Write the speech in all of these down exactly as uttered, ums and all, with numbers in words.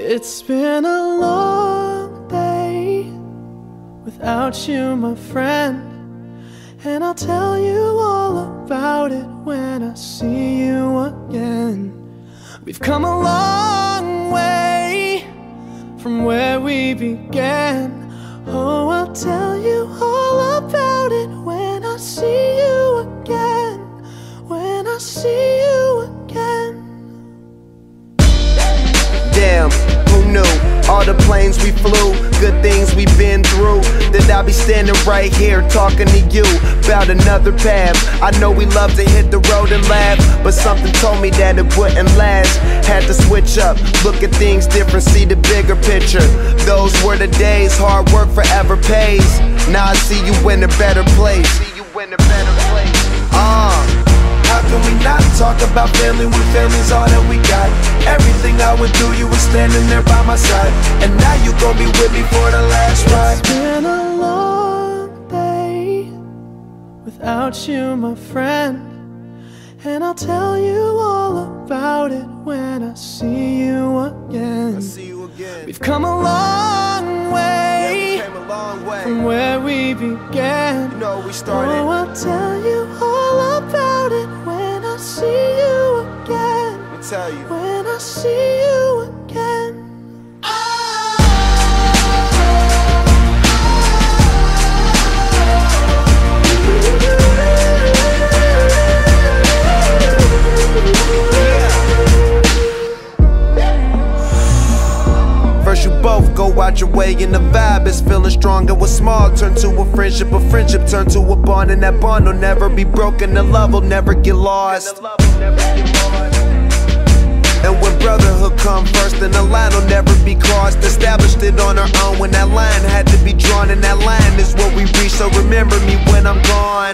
It's been a long day without you, my friend, and I'll tell you all about it when I see you again. We've come a long way from where we began. Oh, I'll tell you all about it when I see you again. When I see you again. Damn, who knew? All the planes we flew, good things we've been through, that I'll be standing right here talking to you about another path. I know we love to hit the road and laugh, but something told me that it wouldn't last. Had to switch up, look at things different, see the bigger picture. Those were the days, hard work forever pays. Now I see you in a better place. See you in a better place. Ah. Uh. How can we not talk about family when family's all that we got? Everything I went through, you were standing there by my side, and now you gon' be with me for the last ride. It's been a long day without you, my friend, and I'll tell you all about it when I see you again. I see you again. We've come a long way, yeah, we came a long way from where we began. You know we started. Oh, I'll tell you all about it when I see you again. Let me tell you. When I see you again. First you both go out your way and the vibe is feeling strong. And what's small turn to a friendship, a friendship turn to a bond, and that bond will never be broken, the love will never get lost. And when brotherhood come first, then the line will never be crossed. Established it on our own when that line had to be drawn, and that line is what we reach, so remember me when I'm gone.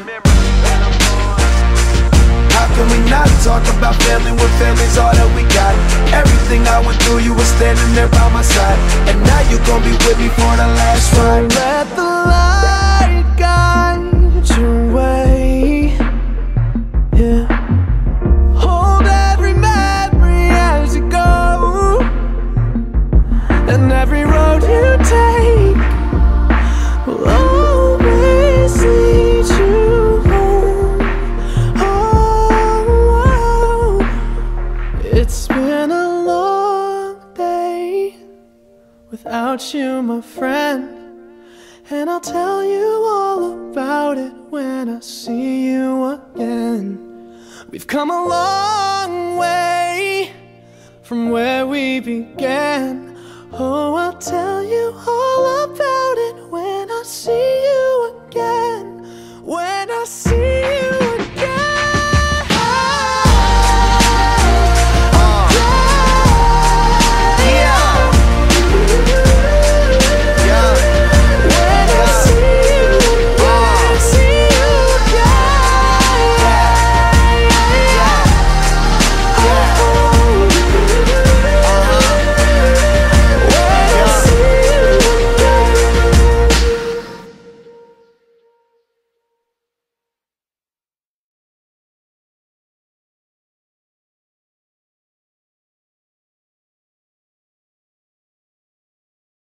How can we not talk about family when family's all that we got? Everything I went through, you were standing there by my side, and now you gon' be with me for the last ride. So let the light guide your way, yeah. Hold every memory as you go, and every road you take will always lead you home. Oh, it's been a long day without you, my friend, and I'll tell you all about it when I see you again. We've come a long way from where we began. Oh, I'll tell you all about it